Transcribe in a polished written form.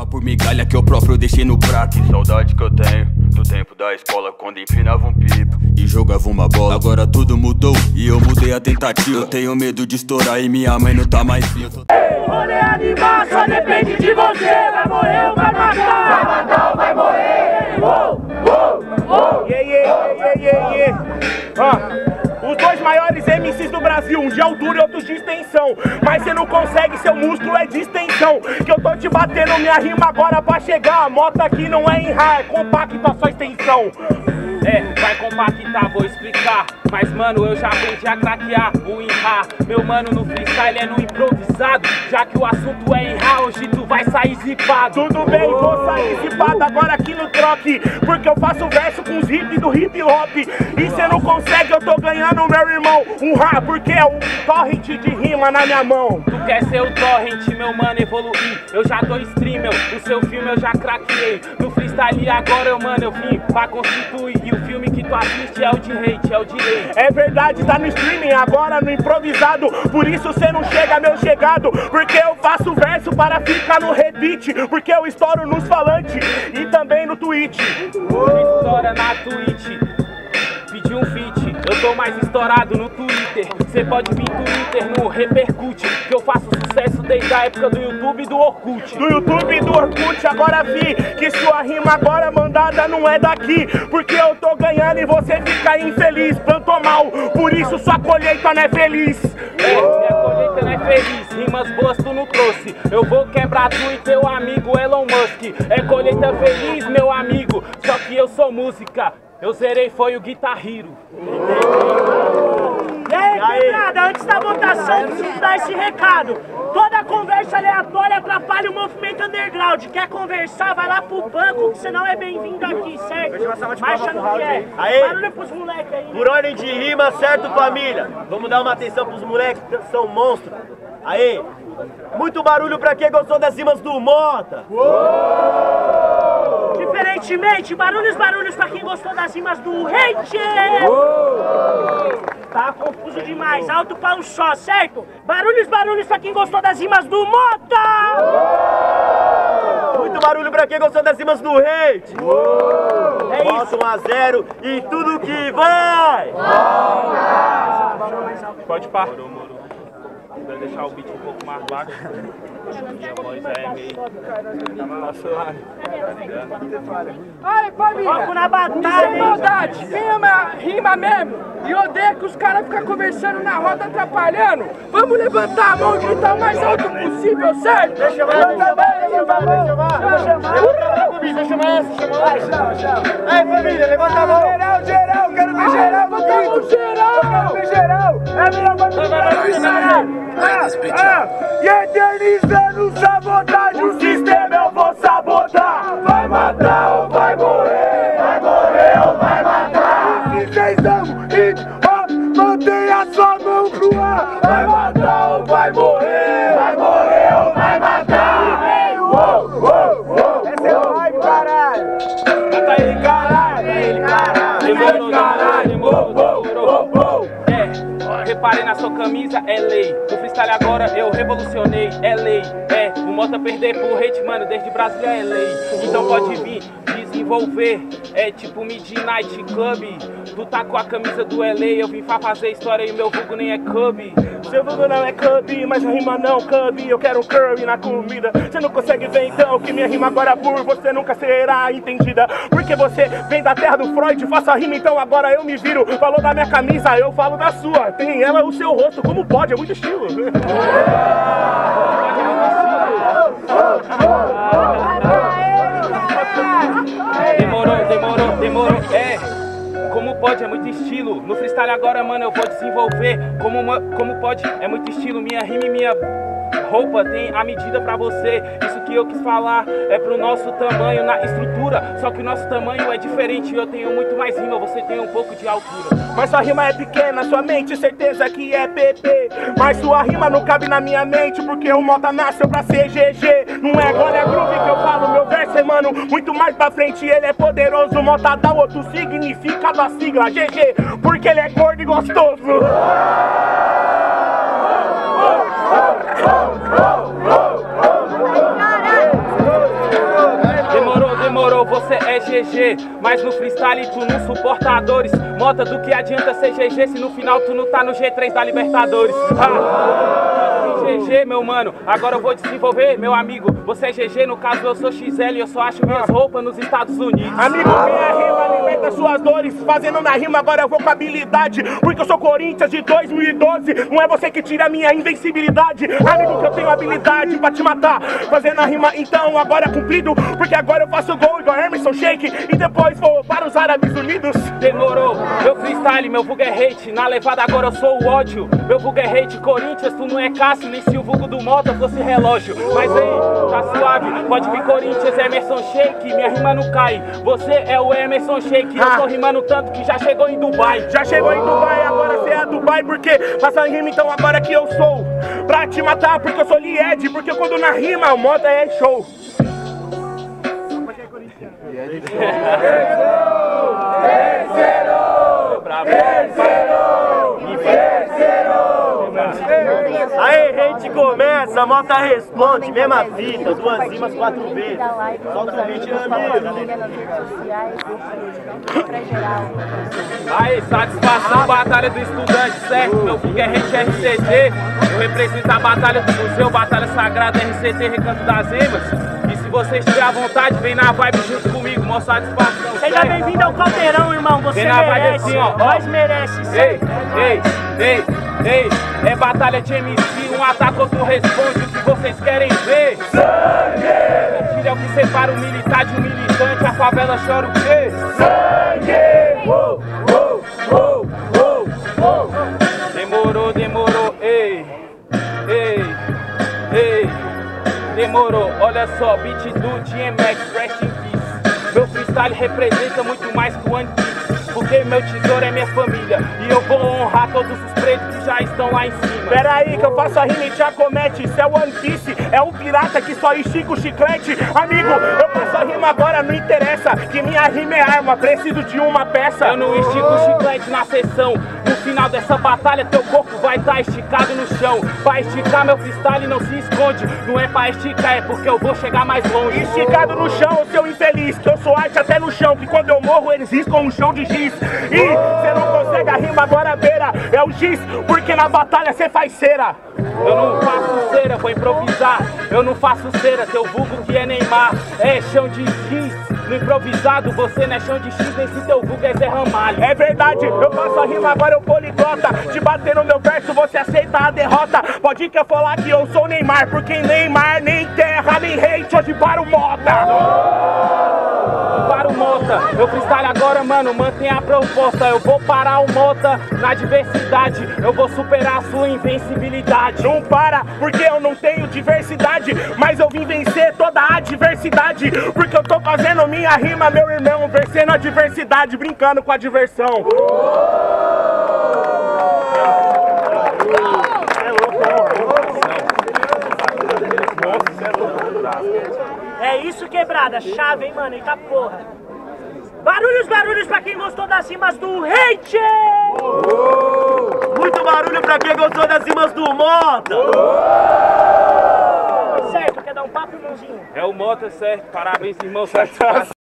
por migalha que eu próprio deixei no prato. Que saudade que eu tenho do tempo da escola, quando empinava um pipo e jogava uma bola. Agora tudo mudou e eu mudei a tentativa. Eu tenho medo de estourar e minha mãe não tá mais viva. Rolê animal só depende de você. Vai morrer ou vai matar? Vai matar ou vai morrer? Os dois maiores MCs do Brasil, um de altura e outro de extensão. Mas você não consegue, seu músculo é de extensão. Que eu tô te batendo minha rima agora pra chegar. A moto aqui não é em ra, é compacta só extensão. Vai compactar, vou explicar. Mas mano, eu já aprendi a craquear o enrá. Meu mano, no freestyle é no improvisado. Já que o assunto é enrá, hoje tu vai sair zipado. Tudo bem, vou sair zipado agora aqui no troque. Porque eu faço verso com os hip do hip hop. E cê não consegue, eu tô ganhando, meu irmão, um rá, porque é um torrent de rima na minha mão. Tu quer ser o torrent, meu mano, evoluir. Eu já dou stream, o seu filme eu já craqueei. No freestyle agora, mano, eu vim pra constituir. E o filme que tu assiste é o de hate, é o de lei. É verdade, tá no streaming, agora no improvisado. Por isso cê não chega, meu chegado. Porque eu faço verso para ficar no repeat. Porque eu estouro nos falantes e também no Twitch. Estoura na Twitch, pedi um feat. Eu tô mais estourado no Twitter. Cê pode vir Twitter no Repercute. Que eu faço sucesso desde a época do YouTube e do Orkut. Do YouTube e do Orkut, agora vi que sua rima agora mandada não é daqui. Porque eu tô ganhando e você fica infeliz. Plantou mal, por isso sua colheita não é feliz. Minha colheita não é feliz, rimas boas tu não trouxe. Eu vou quebrar tu e teu amigo Elon Musk. É colheita feliz, meu amigo, só que eu sou música. Eu zerei foi o Guitar Hero. E aí, quebrada, antes da votação, preciso dar esse recado. Toda conversa aleatória atrapalha o movimento underground. Quer conversar, vai lá pro banco, que você não é bem-vindo aqui, certo? Marcha no que é. Barulho pros moleques aí. Por ordem de rima, certo, família? Vamos dar uma atenção pros moleques que são monstros. Aê! Muito barulho pra quem gostou das rimas do Mota! Diferentemente, barulhos pra quem gostou das rimas do Hate! Tá confuso demais, alto para um só, certo? Barulhos pra quem gostou das rimas do Mota! Muito barulho pra quem gostou das rimas do Hate! É isso, 1 a 0 e tudo que vai! Pode parar. Vai deixar o beat um pouco mais baixo. Minha voz é meio... Aí, família, Foco na batalha, sem maldade, rima mesmo. E odeio que os caras ficam conversando na roda atrapalhando. Vamos levantar a mão e gritar o mais alto possível, certo? Deixa eu Aí, família, levanta a mão! Geral, quero ver geral, meu grito! Quero ver geral! É melhor E eternizando sabotagem, o sistema eu vou sabotar. Vai matar ou vai morrer? Vai morrer ou vai matar? Vocês dão hip hop, mantenha sua mão pro ar. Vai matar ou vai morrer? Vai morrer ou vai matar? Essa é o hype, caralho! Mata ele, caralho! Demorou, reparei na sua camisa, é lei. No freestyle agora eu revolucionei, é lei. O Mota perder pro hate, mano, desde Brasília é lei. Então pode vir desenvolver, é tipo Midnight Club. Tu tá com a camisa do LA, eu vim pra fazer história e meu vulgo nem é Cub. Seu vulgo não é Cub, mas a rima não Cub. Eu quero um curry na comida. Você não consegue ver então que minha rima agora por você nunca será entendida. Porque você vem da terra do Freud, faço a rima então agora eu me viro. Falou da minha camisa, eu falo da sua. Tem ela o seu rosto, como pode? É muito estilo. Demorou, como pode, é muito estilo. No freestyle agora, mano, eu vou desenvolver. Como pode, é muito estilo. Minha rima e minha roupa tem a medida pra você. Isso que eu quis falar é pro nosso tamanho na estrutura. Só que o nosso tamanho é diferente. Eu tenho muito mais rima, você tem um pouco de altura. Mas sua rima é pequena, sua mente certeza que é PP. Mas sua rima não cabe na minha mente, porque o Mota nasceu pra ser GG. Não é glória groove que eu falo, meu verso é, mano, muito mais pra frente. Ele é poderoso, o Mota dá outro significado da sigla GG, porque ele é gordo e gostoso. GG, mas no freestyle tu não suporta dores. Mota, do que adianta ser GG se no final tu não tá no G3 da Libertadores? GG, meu mano, agora eu vou desenvolver, meu amigo. Você é GG, no caso eu sou XL e eu só acho minhas roupas nos Estados Unidos. Amigo, minha rima alimenta suas dores. Fazendo na rima, agora eu vou com habilidade. Porque eu sou Corinthians de 2012. Não é você que tira a minha invencibilidade. Amigo, que eu tenho habilidade pra te matar. Fazendo a rima, então agora é cumprido. Porque agora eu faço gol igual Emerson Sheik. E depois vou para os Árabes Unidos. Demorou, meu freestyle, meu vulgo é hate. Na levada agora eu sou o ódio. Meu vulgo é hate, Corinthians, tu não é Cássio. Nem se o vulgo do Mota fosse relógio. Mas aí, tá suave, pode vir Corinthians, Emerson Sheik. Minha rima não cai, você é o Emerson Sheik. Eu tô rimando tanto que já chegou em Dubai. Já chegou em Dubai, agora você é Dubai. Porque passa em rima, então agora que eu sou pra te matar, porque eu sou Lied. Porque quando na rima o Mota é show. Aí, hate começa, a Mota responde, mesma fita, 2 rimas 4 vezes. Solta o beat, Aí, satisfação, batalha do estudante, certo? Meu vulgo é hate RCT. Eu represento a batalha do museu, batalha sagrada RCT, Recanto das Emas. E se vocês tiverem à vontade, vem na vibe junto comigo, mó satisfação. Seja bem-vindo ao Caldeirão, irmão, você merece, assim, ó. Nós merece, certo? Ei, é batalha de MC, um ataque, outro responde, o que vocês querem ver? Sangue! Mentira é o que separa o militar de um militante, a favela chora o quê? Sangue! Uou, uou, uou, uou, uou. Demorou, ei. Demorou, olha só, beat do DMX, rest in peace. Meu freestyle representa muito mais que o One Piece. Porque meu tesouro é minha família e eu vou honrar todos os pretos que já estão lá em cima. Pera aí que eu faço a rima e te acomete. Isso é One Piece, é um pirata que só estica o chiclete. Amigo, eu faço a rima agora, não interessa. Que minha rima é arma, preciso de uma peça. Eu não estico o chiclete na sessão. No final dessa batalha teu corpo vai estar esticado no chão. Pra esticar meu freestyle não se esconde. Não é pra esticar, é porque eu vou chegar mais longe. Esticado no chão, seu infeliz, que eu sou arte até no chão. Que quando eu morro eles riscam um chão de giz. E cê não consegue a rima agora beira. É o giz, porque na batalha cê faz cera. Eu não faço cera, vou improvisar. Eu não faço cera, teu vulgo que é Neymar é chão de giz. No improvisado, você não é chão de X, nem se teu vulgo é Zé Ramalho. É verdade, eu faço a rima, agora eu poliglota. Te bater no meu verso, você aceita a derrota. Pode que eu falar que eu sou Neymar, porque Neymar nem terra, nem hate, hoje para o Mota. Para o Mota, eu freestyle agora, mano, mantém a proposta. Eu vou parar o Mota na diversidade. Eu vou superar a sua invencibilidade. Não para, porque eu não tenho diversidade, mas eu vim vencer toda a adversidade. Porque eu tô fazendo minha rima, meu irmão, vencendo a diversidade, brincando com a diversão. É isso, quebrada, chave, hein, mano, eita porra. Barulhos pra quem gostou das rimas do hate! Muito barulho pra quem gostou das rimas do Mota! Certo, quer dar um papo, irmãozinho? É o Mota, certo? Parabéns, irmão, satisfação.